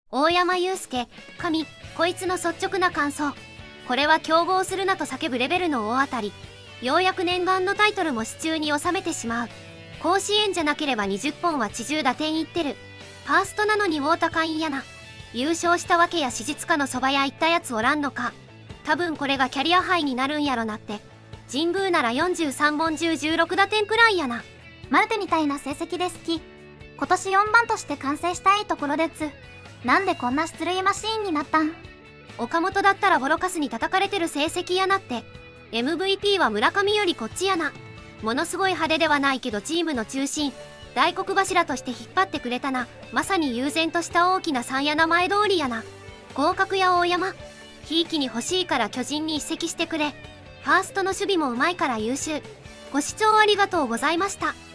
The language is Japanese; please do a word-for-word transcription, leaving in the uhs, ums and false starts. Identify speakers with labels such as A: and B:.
A: 大山悠介、神、こいつの率直な感想。これは競合するなと叫ぶレベルの大当たり。ようやく念願のタイトルも手中に収めてしまう。甲子園じゃなければにじゅっぽんは地中打点いってる。ファーストなのにウォータカインやな。優勝したわけや史実家のそば屋行ったやつおらんのか。多分これがキャリアハイになるんやろなって。神宮ならよんじゅうさんぼん中じゅうろく打点くらいやな。
B: マルテみたいな成績で好き。今年よんばんとして完成したいところです。なんでこんな出塁マシーンになったん？
A: 岡本だったらボロカスに叩かれてる成績やなって。エムブイピー は村上よりこっちやな。ものすごい派手ではないけどチームの中心、大黒柱として引っ張ってくれたな。まさに悠然とした大きな三や名前通りやな。合格や大山。ひいきに欲しいから巨人に移籍してくれ。ファーストの守備もうまいから優秀。ご視聴ありがとうございました。